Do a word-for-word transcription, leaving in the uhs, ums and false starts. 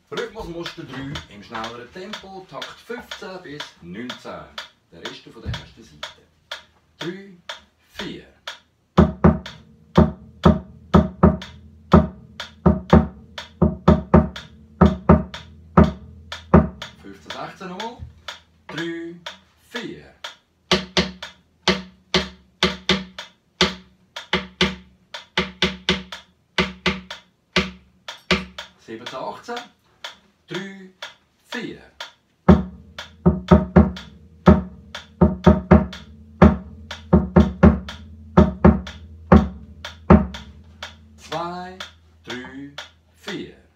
Rhythmusmuster drei im schnelleren Tempo, Takt fünfzehn bis neunzehn. Der Rest von der ersten Seite. drei, vier. fünfzehn, sechzehn nochmal. drei, vier. siebzehn, achtzehn. drei, vier. zwei, drei, vier.